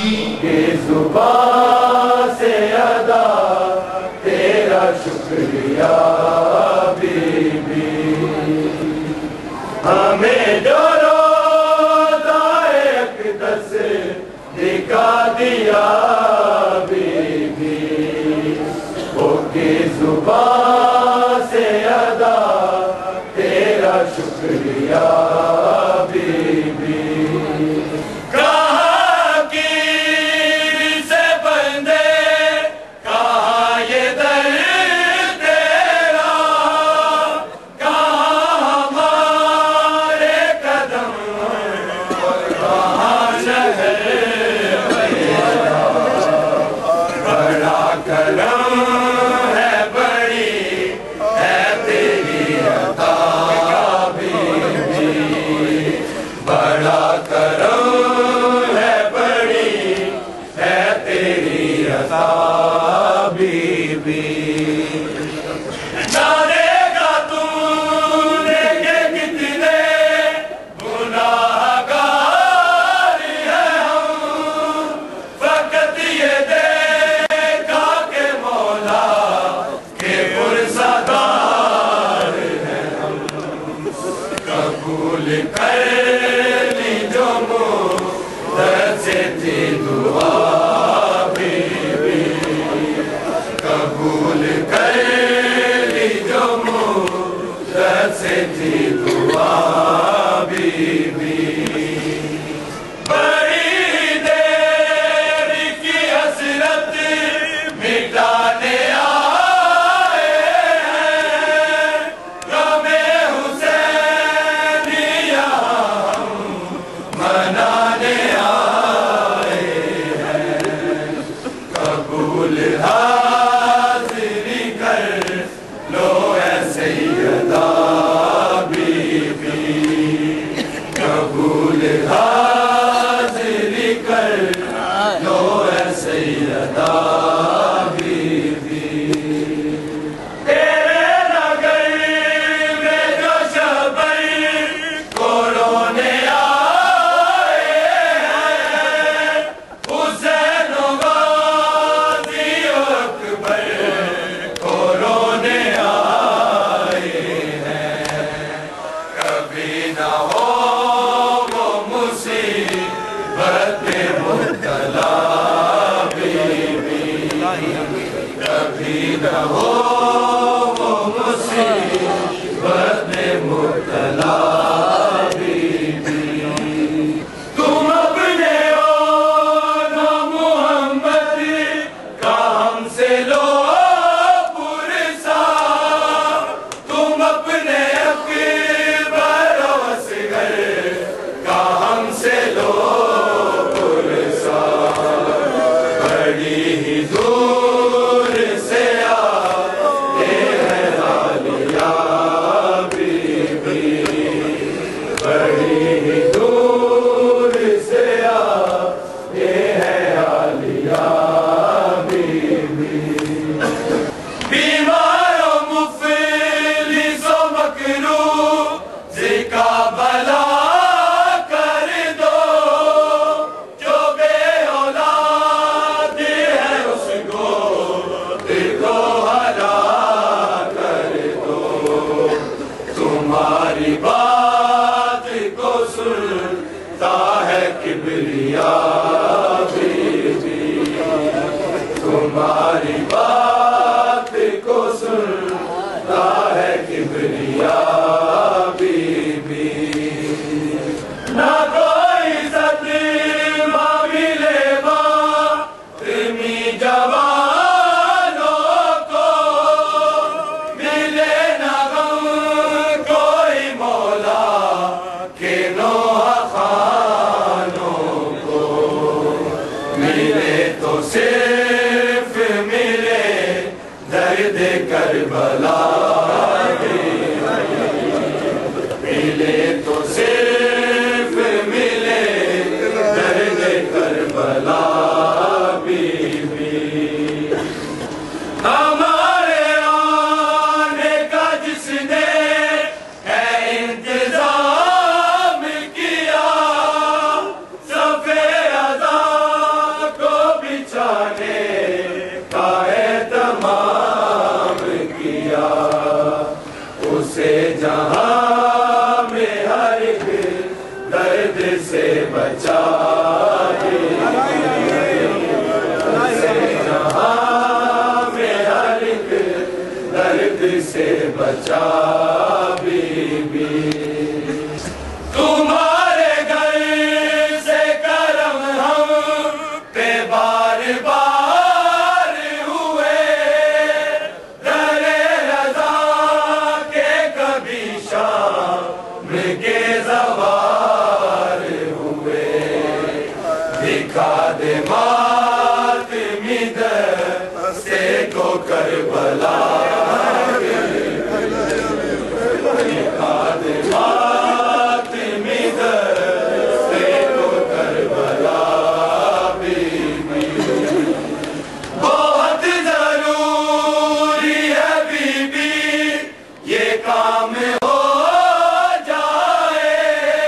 کہ زبان سے ادا تیرا شکریہ بی بی، ہمیں جو روضہ اقدس دکھا دیا بی بی، وہ کی زبان سے ادا تیرا شکریہ بی بی، کہاں کی سے بندے کہاں یہ در تیرا، کہاں ہمارے قدم اور کہاں شہر تیرا، بڑا کرم ہے بڑی ہے تیری عطا بی بی، بڑا کرم ہے بڑی ہے تیری عطا بی بی، جانے گا تو نے کہ کتنے گناہ گار ہیں ہم، فقط یہ دیکھا کہ مولا کہ پرسادار ہیں ہم، قبول کر لی جو مدت سے تھی دعا بی بی، قبول کر لی جو مدت سے تھی دعا بی بی، بڑی دیر کی حسرت مٹانے آئے ہیں، غم حسین یہاں ہم منانے آئے ہیں، قبول حاضری کر لو اے سیدہ بی بی، قبول حاضری کر لو اے سیدہ بی بی، تیرے نگر میں جو شبر کو رونے آئے ہیں، حسین و غازی و اکبر کو رونے آئے ہیں، کبھی نہ ہو وہ مصیبت میں مبتلا بی بی، کبھی نہ ہو وہ مصیبت میں مبتلا بی بی، تم اپنے ہو نا محمد کا ہم سے لو پرسا، تم اپنے اکبر و اصغر کا ہم سے لو پرسا، بڑی ہی دور سے آئے ہیں عالیہ بی بی، بڑی ہی دور سے آئے ہیں عالیہ بی بی، بیمار و مفلس و مکروہ ذکا بلا کر دو، جو بے اولاد ہے اس کو دیکھو ہرا کر دو، تمہاری بات کو سنتا ہے کبریا بی بی، تمہاری بات کو سنتا ہے کبریا بی بی، نہ کوئی صدمہ ملے ماتمی جوانوں کو، ملے نہ غم کوئی مولا کے نوحہ خانوں کو، ملے تو صرف ملے درد کربلا بی بی، ملے تو صرف ملے درد کربلا بی بی، ہمارے آنے کا جس نے ہے انتظام کیا، صف اذان جہاں میں ہر ایک درد سے بچا دے، جہاں میں ہر ایک درد سے بچا بی بی۔ تمہارے گھر سے کرم ہم پہ بار بار ہوئے، در رضا کے کبھی شام کے زوار ہوئے، دکھا دے ماتمی دستے کو کربلا، دکھا دے ماتمی دستے کو کربلا بی بی۔ بہت ضروری ہے بی بی یہ کام ہو جائے،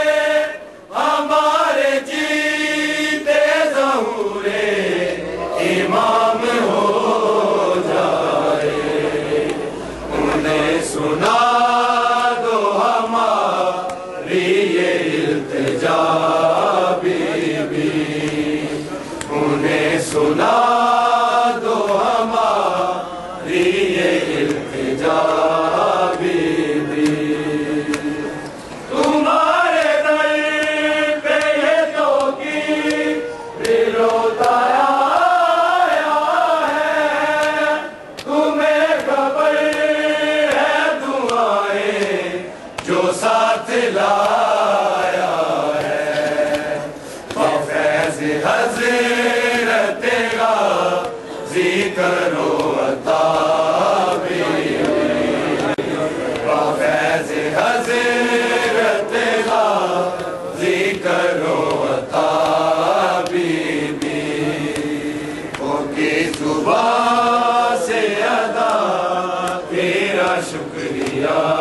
ہمارے جیتے ظہور امام ہو جائے، انہیں سنا دو ہماری یہ التجا بی بی، انہیں سنا دو ہماری یہ التجا بی بی۔ تمہارے در پہ یہ تو کی روتا آیا ہے، تمہیں خبر ہے دعائیں جو ساتھ لایا ہے، فیض حضرت غازی کرو عطا بی بی، فیض حضرت غازی کرو عطا بی بی، ان کی زبان سے ادا تیرا شکریہ